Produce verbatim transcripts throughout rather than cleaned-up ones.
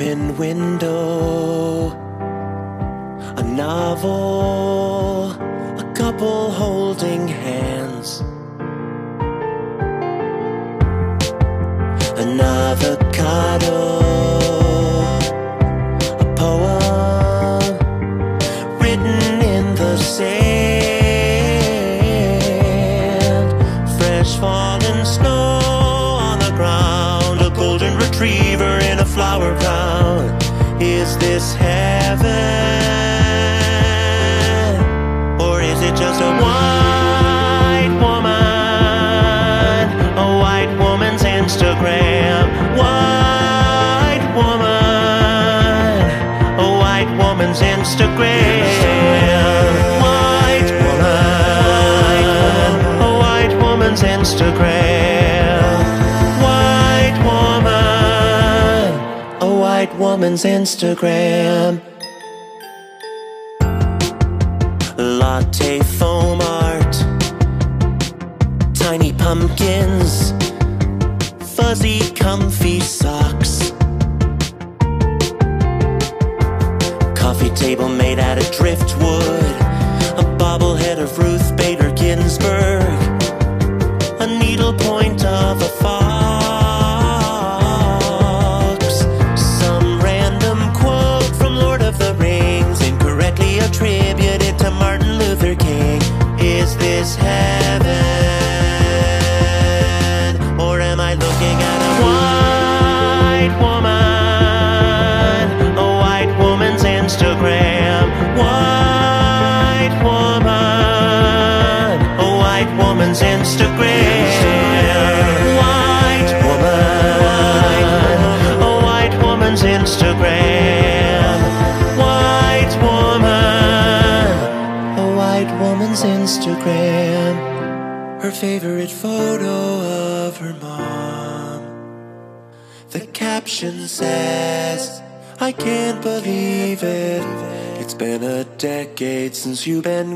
broken window, a novel, a couple holding hands, an avocado, a poem written in the sand, fresh fallen snow on the ground, a golden retriever in a flower crown. Is this heaven, or is it just a white woman, a white woman's Instagram? White woman, a white woman's Instagram. White woman, a white woman's Instagram. White woman, a white woman's Instagram. Latte foam art, tiny pumpkins, fuzzy comfy socks, coffee table made out of driftwood, a bobblehead of Ruth Bader Ginsburg, a needlepoint of a fox, some random quote from Lord of the Rings, incorrectly attributed to Martin Luther King. Is this heaven, or am I looking at a white woman, a white woman's Instagram? White woman, a white woman's Instagram. White woman, a white woman's Instagram. White woman, a white woman's Instagram. Her favorite photo of her mom. The caption says, I can't believe it, it's been a decade since you've been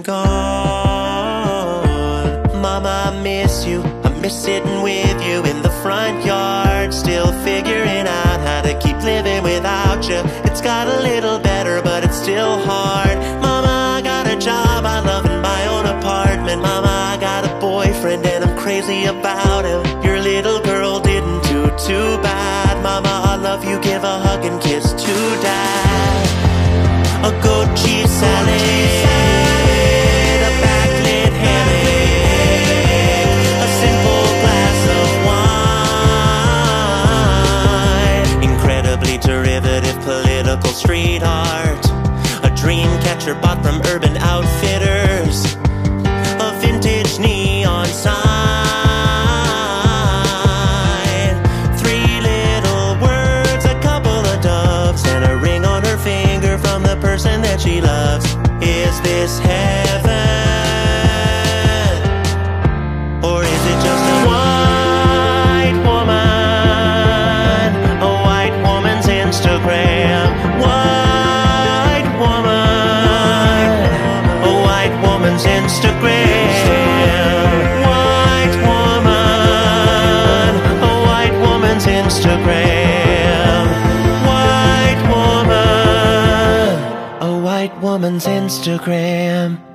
gone. Mama, I miss you, I miss sitting with you in the front yard, still figuring out how to keep living without you. It's got a little better, but it's still hard. Mama, I got a job, I love in my own apartment. Mama, I got a boyfriend and I'm crazy about him. Your little girl didn't do too bad. Mama, I love you, give a hug and kiss to Dad. A goat cheese salad, a backlit hammock, a simple glass of wine, incredibly derivative political street art, a dream catcher bought from Urban Outfitters, a vintage neon sign, three little words, a couple of doves, and a ring on her finger from the person that she loves. Is this heaven, or is it just a white woman, a white woman's Instagram? White woman, a white woman's Instagram. White woman, a white woman's Instagram. White woman, a white woman's Instagram.